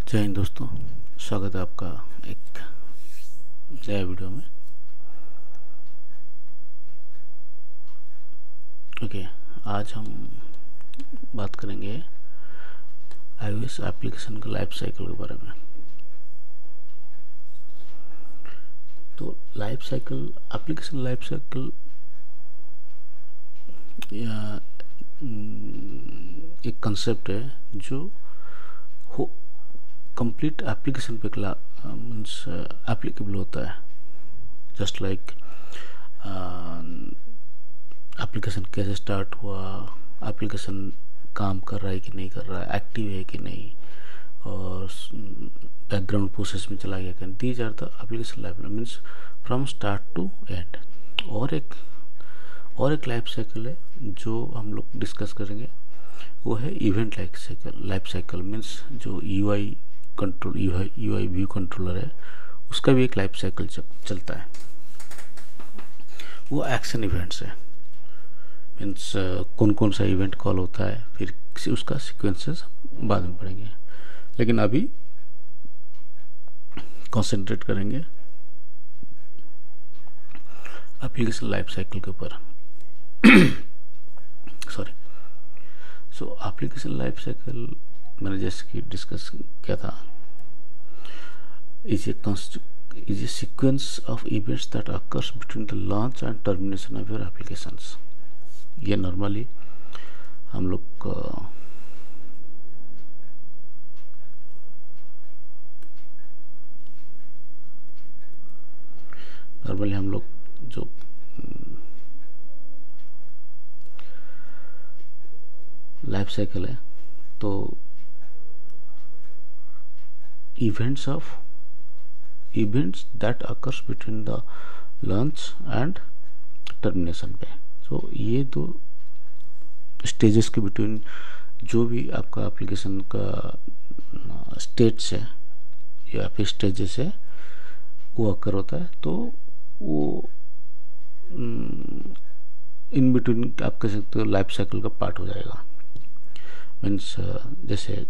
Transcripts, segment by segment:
जय हिंद दोस्तों, स्वागत है आपका एक नया वीडियो में। ओके, आज हम बात करेंगे iOS एप्लीकेशन का लाइफ साइकिल के बारे में। तो life cycle, application life cycle या एक कंसेप्ट है जो कंप्लीट एप्लीकेशन पे मीन्स एप्लीकेबल होता है। जस्ट लाइक एप्लीकेशन कैसे स्टार्ट हुआ, एप्लीकेशन काम कर रहा है कि नहीं कर रहा है, एक्टिव है कि नहीं, और बैकग्राउंड प्रोसेस में चला गया कि these are the application life means from start to end. और एक लाइफ साइकिल है जो हम लोग डिस्कस करेंगे, वो है इवेंट लाइफ साइकिल मीन्स जो यूआई व्यू कंट्रोलर है, उसका भी एक लाइफ साइकिल चलता है। वो एक्शन इवेंट्स है, मीन्स कौन कौन सा इवेंट कॉल होता है, फिर उसका सीक्वेंसेस बाद में पढ़ेंगे। लेकिन अभी कंसंट्रेट करेंगे एप्लीकेशन लाइफ साइकिल के ऊपर। Sorry. So application life cycle मैंने जैसे कि डिस्कस किया था, is a sequence of events that occurs between the launch and termination of your applications। ये नॉर्मली हम लोग जो लाइफ साइकिल है, तो events that occurs between the launch and termination पे। तो ये दो स्टेजेस के बिटवीन जो भी आपका एप्लीकेशन का स्टेट्स है या फिर स्टेजेस है वो अकर होता है। तो वो इन बिटवीन आप कह सकते हो लाइफ साइकिल का पार्ट हो जाएगा। मीन्स जैसे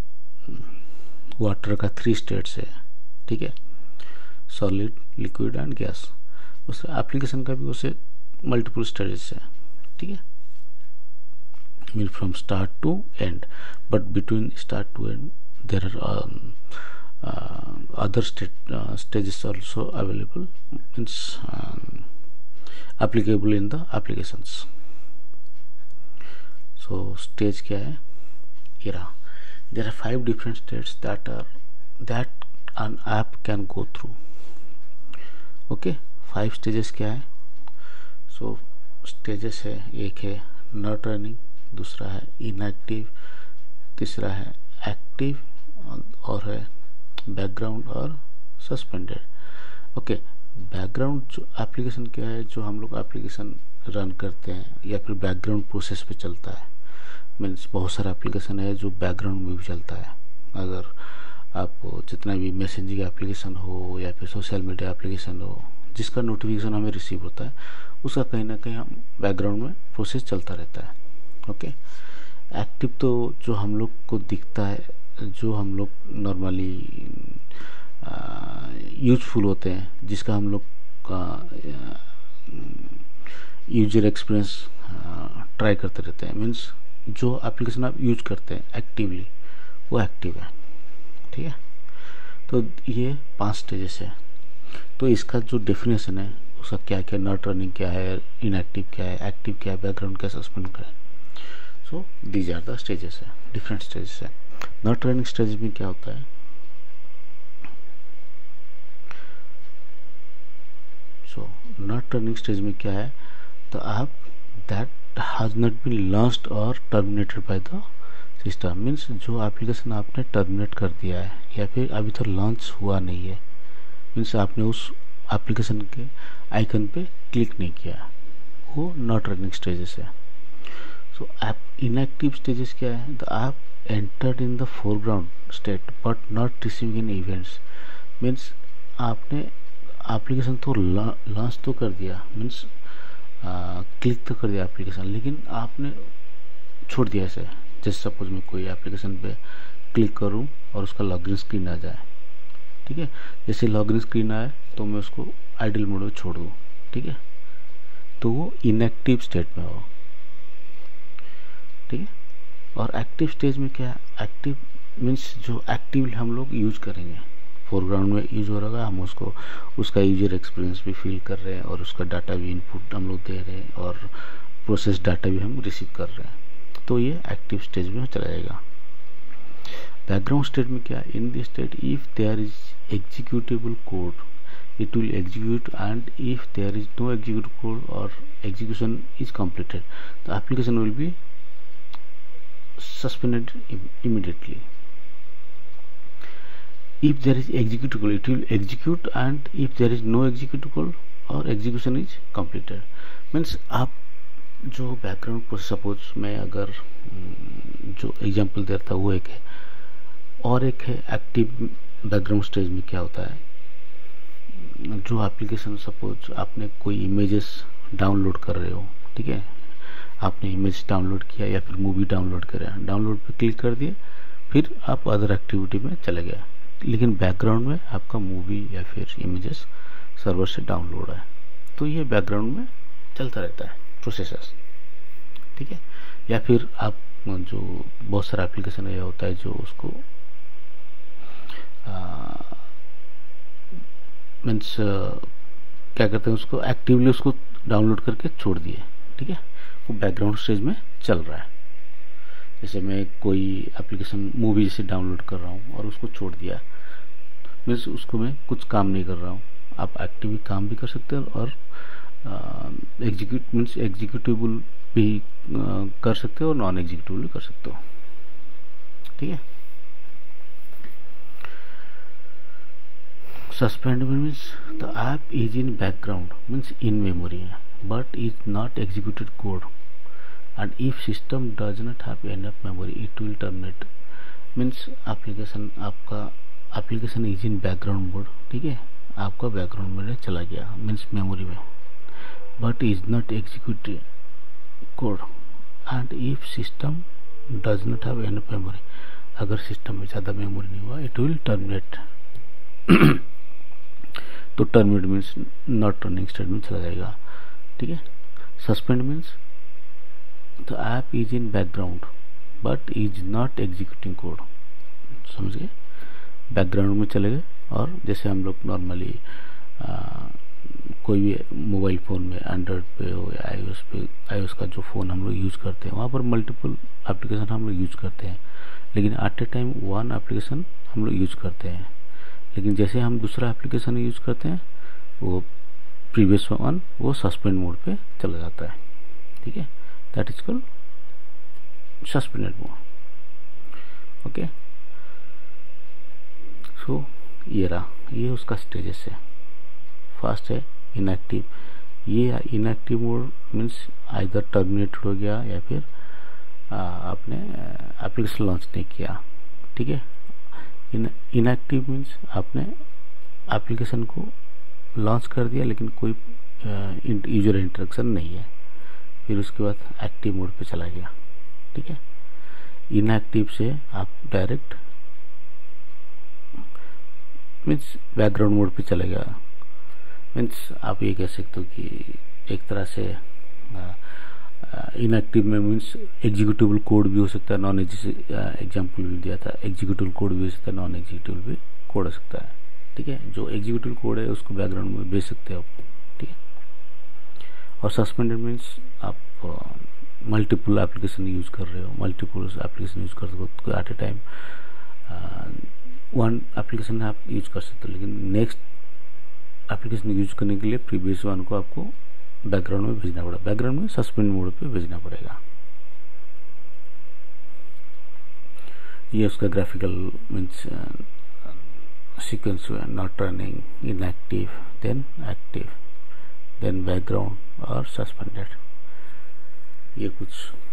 वाटर का 3 स्टेट्स है, ठीक है, सॉलिड, लिक्विड एंड गैस। उस एप्लीकेशन का भी उसे मल्टीपल स्टेजेस है, ठीक है, mean from start to end. But between start to end there are other stages also available, means applicable in the applications। so stage क्या है, ये रहा। there are 5 different states that an app can go through। okay, 5 stages क्या है? so stages है, एक है not running, दूसरा है inactive, तीसरा है एक्टिव, और है बैकग्राउंड और सस्पेंडेड। ओके, बैकग्राउंड जो एप्लीकेशन क्या है, जो हम लोग एप्लीकेशन रन करते हैं या फिर बैकग्राउंड प्रोसेस पे चलता है। मीन्स बहुत सारा एप्लीकेशन है जो बैकग्राउंड में भी चलता है। अगर आप जितना भी मैसेजिंग एप्लीकेशन हो या फिर सोशल मीडिया एप्लीकेशन हो, जिसका नोटिफिकेशन हमें रिसीव होता है, उसका कहीं ना कहीं हम बैकग्राउंड में प्रोसेस चलता रहता है। ओके, एक्टिव तो जो हम लोग को दिखता है, जो हम लोग नॉर्मली यूजफुल होते हैं, जिसका हम लोग का यूजर एक्सपीरियंस ट्राई करते रहते हैं। मीन्स जो एप्लीकेशन आप यूज करते हैं एक्टिवली, वो एक्टिव है, ठीक है। तो ये 5 स्टेजेस है। तो इसका जो डेफिनेशन है, उसका क्या क्या, नॉट रनिंग क्या है, इनएक्टिव क्या है, एक्टिव क्या है, बैकग्राउंड क्या, सस्पेंड क्या है। So these are the stages है, डिफरेंट स्टेजेस है। नॉट रनिंग स्टेज में क्या होता है? सो नॉट रनिंग स्टेज में क्या है? The app that has not been launched or terminated by the system. Means जो एप्लीकेशन आपने टर्मिनेट कर दिया है या फिर अभी तक लॉन्च हुआ नहीं है, मीन्स आपने उस एप्लीकेशन के आइकन पे क्लिक नहीं किया, वो नॉट रनिंग स्टेजेस है। सो ऐप इनएक्टिव स्टेजेस क्या है? The app entered in the foreground state but not receiving any events। Means आपने एप्लीकेशन तो लॉन्च तो कर दिया, मीन्स क्लिक तो कर दिया एप्लीकेशन, लेकिन आपने छोड़ दिया ऐसे। जैसे सपोज मैं कोई एप्लीकेशन पे क्लिक करूँ और उसका लॉगिन स्क्रीन आ जाए। ठीक है, जैसे लॉगिन स्क्रीन आए तो मैं उसको आइडल मोड में छोड़ दूँ। ठीक है, तो वो इनएक्टिव स्टेट में हो। ठीक है, और एक्टिव स्टेज में क्या है, एक्टिव मीन्स जो एक्टिवली हम लोग यूज करेंगे, फोरग्राउंड में यूज हो रहा है, हम उसको उसका यूजर एक्सपीरियंस भी फील कर रहे हैं और उसका डाटा भी इनपुट हम लोग दे रहे हैं और प्रोसेस डाटा भी हम रिसीव कर रहे हैं, तो ये एक्टिव स्टेज में चला जाएगा। बैकग्राउंड स्टेट में क्या, in this state if there is executable code it will execute, and if there is no execute code or execution is completed the application will be suspended immediately. If there is executable, it will execute, and if there is no executable or execution is completed, means आप जो background process, suppose मैं अगर जो example दे रहा था वो एक है, और एक है एक्टिव बैकग्राउंड स्टेज में क्या होता है, जो एप्लीकेशन सपोज आपने कोई इमेजेस डाउनलोड कर रहे हो, ठीक है, आपने इमेज डाउनलोड किया या फिर मूवी डाउनलोड करा, डाउनलोड पे क्लिक कर दिए, फिर आप अदर एक्टिविटी में चले गए, लेकिन बैकग्राउंड में आपका मूवी या फिर इमेजेस सर्वर से डाउनलोड है, तो ये बैकग्राउंड में चलता रहता है प्रोसेसर्स। ठीक है, या फिर आप जो बहुत सारा एप्लीकेशन ये होता है जो उसको मीन्स क्या करते हैं, उसको एक्टिवली उसको डाउनलोड करके छोड़ दिए। ठीक है, वो बैकग्राउंड स्टेज में चल रहा है। जैसे मैं कोई एप्लीकेशन मूवी जैसे डाउनलोड कर रहा हूँ और उसको छोड़ दिया, मीन्स उसको मैं कुछ काम नहीं कर रहा हूँ। आप एक्टिवली काम भी कर सकते हैं और एग्जीक्यूटिबल भी कर सकते हो और नॉन एग्जीक्यूटिबल भी कर सकते हो। ठीक है, suspend means the app is in background, means in memory but is not executed code, and if system does not have enough memory it will terminate, means application आपका application is in background mode। ठीक है, आपका background में चला गया means memory में, but is not executed code, and if system does not have enough memory, अगर system में ज़्यादा मेमोरी नहीं हुआ it will terminate तो terminate means not running state में चला जाएगा। ठीक है, suspend means the app is in background but is not executing code. समझ गए, बैकग्राउंड में चले गए। और जैसे हम लोग नॉर्मली कोई भी मोबाइल फ़ोन में एंड्रॉयड पे हो या आईओएस का जो फ़ोन हम लोग यूज़ करते हैं, वहाँ पर मल्टीपल एप्लीकेशन हम लोग यूज़ करते हैं, लेकिन at a time one application हम लोग यूज़ करते हैं। लेकिन जैसे हम दूसरा एप्लीकेशन यूज़ करते हैं, वो प्रीवियस वन वो सस्पेंड मोड पे चला जाता है। ठीक है, that is called suspended mode. Okay, so ये रहा, ये उसका स्टेजेस है। फर्स्ट है इनएक्टिव, ये inactive mode means either terminated हो गया या फिर आपने एप्लीकेशन लॉन्च नहीं किया। ठीक है, इनएक्टिव मीन्स आपने एप्लीकेशन को लॉन्च कर दिया लेकिन कोई यूजर इंटरेक्शन नहीं है, फिर उसके बाद एक्टिव मोड पे चला गया। ठीक है, इनएक्टिव से आप डायरेक्ट मीन्स बैकग्राउंड मोड पे चला गया। मीन्स आप ये कह सकते हो कि एक तरह से इनएक्टिव में मीन्स एग्जीक्यूटिबल कोड भी हो सकता है, नॉन एग्जाम्पल भी दिया था, एग्जीक्यूटिबल कोड भी हो सकता है, नॉन एग्जीक्यूटिबल भी कोड हो सकता है। ठीक है, जो एग्जीक्यूटिव कोड है उसको बैकग्राउंड में भेज सकते हो आप। ठीक है, और सस्पेंडेड मीन्स आप मल्टीपल एप्लीकेशन यूज कर रहे हो, मल्टीपल एप्लीकेशन यूज कर सकते हो at a time, one application आप यूज कर सकते हो, लेकिन नेक्स्ट एप्लीकेशन यूज करने के लिए प्रीवियस वन को आपको बैकग्राउंड में भेजना पड़ेगा, बैकग्राउंड में सस्पेंड मोड पे भेजना पड़ेगा। ये उसका ग्राफिकल मीन्स सीक्वेंस हुआ, not running, inactive, then active, then background और सस्पेंडेड। ये कुछ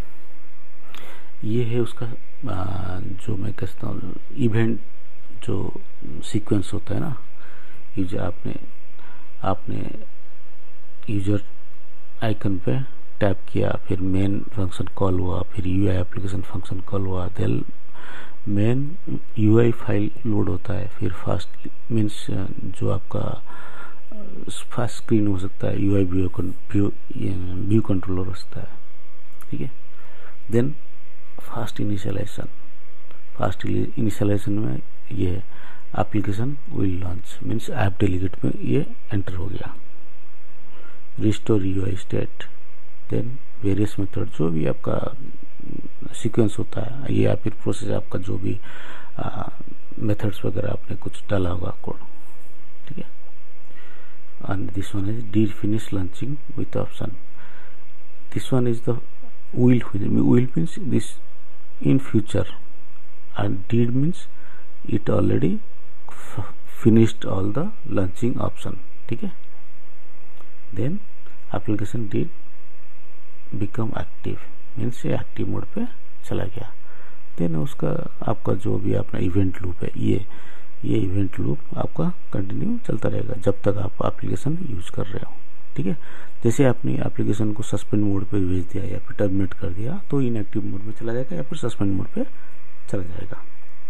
ये है उसका जो मैं कहता हूँ इवेंट जो सीक्वेंस होता है ना, यूजर आपने यूजर आइकन पे टैप किया, फिर मेन फंक्शन कॉल हुआ, फिर यूआई एप्लीकेशन फंक्शन कॉल हुआ, then main UI file load होता है, फिर फास्ट मीन्स जो आपका फास्ट स्क्रीन हो सकता है, UI व्यू कंट्रोलर हो सकता है, ठीक है। देन फास्ट इनिशियलाइजेशन में ये application will launch means app delegate में ये एंटर हो गया। Restore UI state, then various method, जो भी आपका सीक्वेंस होता है ये या फिर प्रोसेस आपका जो भी मेथड्स वगैरह आपने कुछ डाला होगा कोड, ठीक है। And this one is did finish launching with option. This one is the will means this in future, and did means it already finished all the launching option, ठीक है। Then application did become active means ये active mode पे चला गया। Then उसका आपका जो भी अपना इवेंट लूप है, ये इवेंट लूप आपका कंटिन्यू चलता रहेगा जब तक आप एप्लीकेशन यूज कर रहे हो, ठीक है। जैसे आपने एप्लीकेशन को सस्पेंड मोड पे भेज दिया या फिर टर्मिनेट कर दिया तो इनएक्टिव मोड में चला जाएगा या फिर सस्पेंड मोड पे चला जाएगा।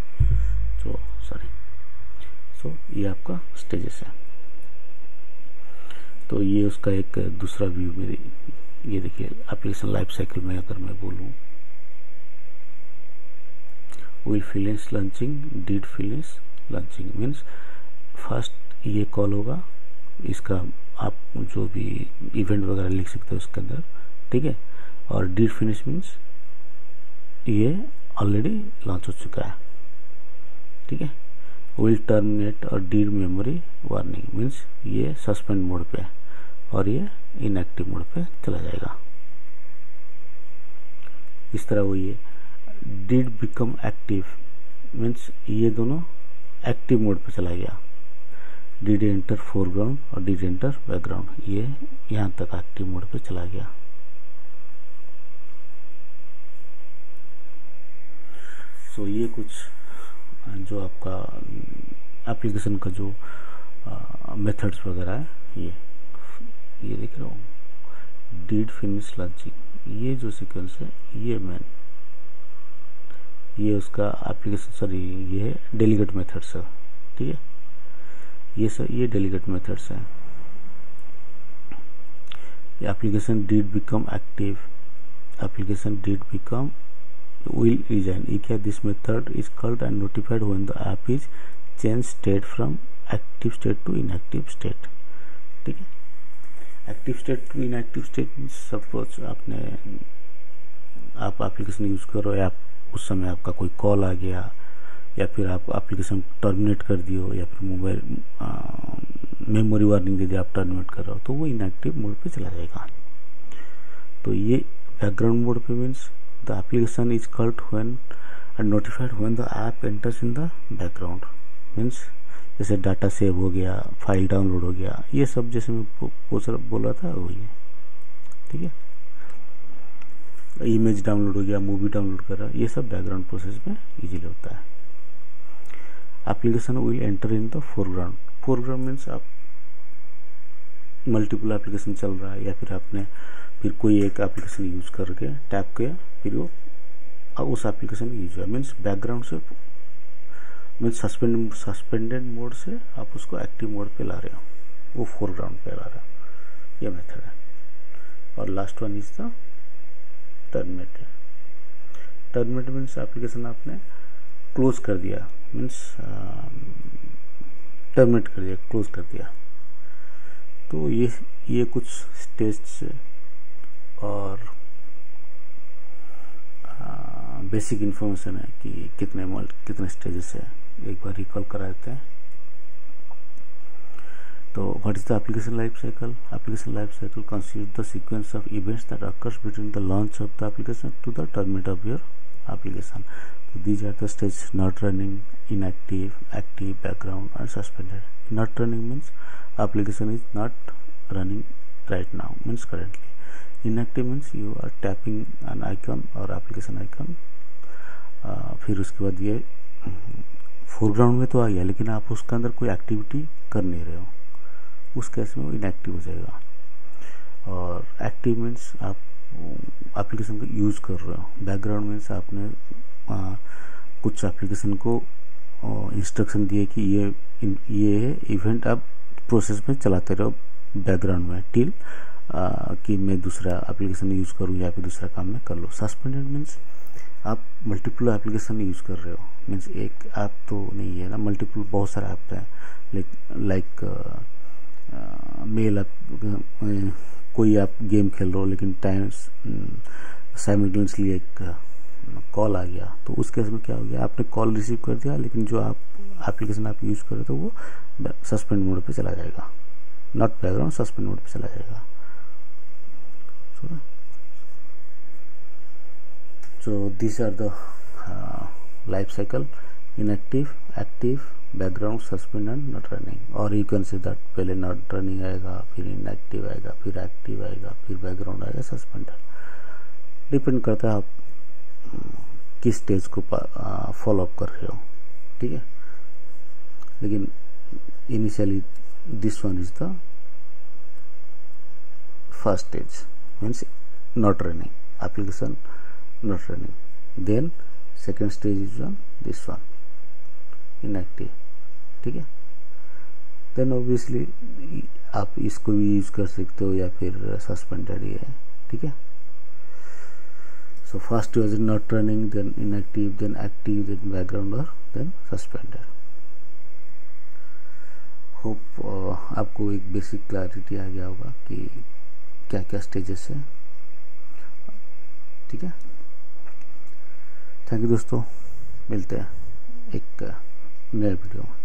सो ये आपका स्टेजेस है। तो ये उसका एक दूसरा व्यू मेरी, ये देखिए एप्लीकेशन लाइफ साइकिल में अगर मैं बोलूँ, will finish launching, did finish launching means first ये कॉल होगा, इसका आप जो भी इवेंट वगैरह लिख सकते हो उसके अंदर, ठीक है। और डिड फिनिश मीन्स ये ऑलरेडी लॉन्च हो चुका है, ठीक है। विल टर्मिनेट और डिड मेमोरी वार्निंग मीन्स ये सस्पेंड मोड पे और ये इनएक्टिव मोड पे चला जाएगा। इस तरह वो ये डिड बिकम एक्टिव मीन्स ये दोनों एक्टिव मोड पे चला गया। डिड एंटर फोरग्राउंड और डिड एंटर बैकग्राउंड, ये यहाँ तक एक्टिव मोड पे चला गया। सो ये कुछ जो आपका एप्लीकेशन का जो मेथड्स वगैरह है, ये देख रहा हूँ डिड फिनिश लॉन्चिंग, ये जो सीक्वेंस है ये मेन, ये उसका एप्लीकेशन सॉरी ये है डेलीगेट मेथड्स है, ठीक है। ये डेलीगेट मेथड्स है। Application did become active, application did become will resign, ये क्या, this method is called and notified when the app is change state from active state to inactive state, ठीक है। Active state to inactive state means suppose आप application use करो या उस समय आपका कोई कॉल आ गया या फिर आप एप्लीकेशन टर्मिनेट कर दियो या फिर मोबाइल मेमोरी वार्निंग दे दिया, आप टर्मिनेट कर रहे हो तो वो इनएक्टिव मोड पे चला जाएगा। तो ये बैकग्राउंड मोड पे means the application is called when and notified when the app enters in the background means जैसे डाटा सेव हो गया, फाइल डाउनलोड हो गया, ये सब जैसे मैं बोला था वही है, ठीक है। इमेज डाउनलोड हो गया, मूवी डाउनलोड कर रहा, ये सब बैकग्राउंड प्रोसेस में इजीली होता है। Application will enter in the foreground, foreground means आप मल्टीपल एप्लीकेशन चल रहा है या फिर आपने फिर कोई एक एप्लीकेशन यूज करके टैप किया फिर वो उस एप्लीकेशन यूज हुआ मीन्स बैकग्राउंड से मीन्स सस्पेंडेड मोड से आप उसको एक्टिव मोड पे ला रहे हो, वो फोरग्राउंड पे ला रहा है, ये मेथड है। और last one is the terminate. Terminate means application आपने क्लोज कर दिया मीन्स टर्मिनेट कर दिया, क्लोज कर दिया। तो ये कुछ स्टेज से और बेसिक इन्फॉर्मेशन है कि कितने स्टेजेस है, एक बार रिकॉल करा देते हैं। तो what is the application life cycle? Application life cycle consist the sequence of events that occurs between the launch of the application to the terminate of your application. So these are the stages: not running, inactive, active, background, and suspended. Not running means application is not running right now, means currently. Inactive means you are tapping an icon or application icon. फिर उसके बाद ये foreground में तो आ गया लेकिन आप उसके अंदर कोई एक्टिविटी कर नहीं रहे हो, उस केस में वो इनएक्टिव हो जाएगा। और एक्टिव मीन्स आप एप्लीकेशन को यूज कर रहे हो। बैकग्राउंड मीन्स आपने कुछ एप्लीकेशन को इंस्ट्रक्शन दिए कि ये इवेंट आप प्रोसेस में चलाते रहो बैकग्राउंड में टिल कि मैं दूसरा एप्लीकेशन यूज़ करूँ या फिर दूसरा काम में कर लो। सस्पेंडेड मीन्स आप मल्टीपल एप्लीकेशन यूज़ कर रहे हो, मीन्स एक ऐप तो नहीं है ना, मल्टीपल बहुत सारे ऐप हैं, लाइक मेल ऐप, कोई आप गेम खेल रहे हो लेकिन टाइम साइमल्टेनियसली एक कॉल आ गया, तो उस केस में क्या हो गया, आपने कॉल रिसीव कर दिया लेकिन जो आप एप्लीकेशन आप यूज़ कर रहे हो वो सस्पेंड मोड पे चला जाएगा, नॉट बैकग्राउंड, सस्पेंड मोड पे चला जाएगा। So these are the life cycle: inactive, active, background, suspend and not running. और you can say that पहले not running आएगा, फिर inactive आएगा, फिर active आएगा, फिर background आएगा, suspend। डिपेंड करता है आप किस स्टेज को फॉलो अप कर रहे हो, ठीक है। लेकिन initially this one is the first stage, means not running application, not running. Then second stage is on this one, inactive, ठीक है। Then obviously आप इसको भी यूज कर सकते हो या फिर सस्पेंडेड ही है, ठीक है। So first was not running, then inactive, then active, then background or then suspended. Hope आपको एक बेसिक क्लैरिटी आ गया होगा कि क्या क्या स्टेजेस है, ठीक है। थैंक यू दोस्तों, मिलते हैं एक नए वीडियो में।